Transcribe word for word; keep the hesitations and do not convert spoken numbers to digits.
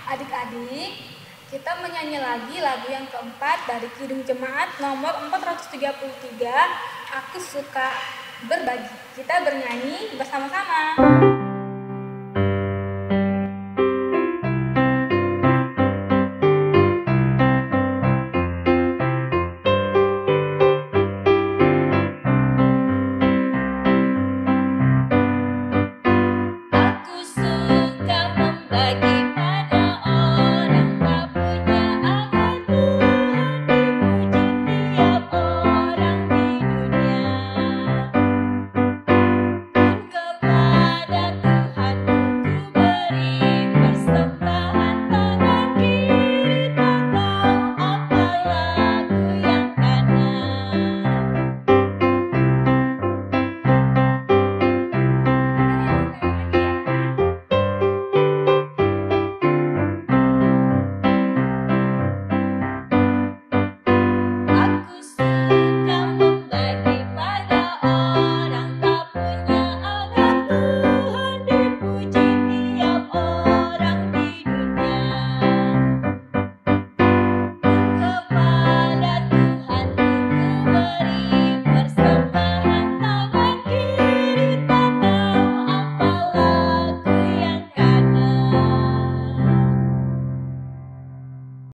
Adik-adik, kita menyanyi lagi lagu yang keempat dari Kidung Jemaat nomor empat ratus tiga puluh tiga, Aku Suka Berbagi. Kita bernyanyi bersama-sama.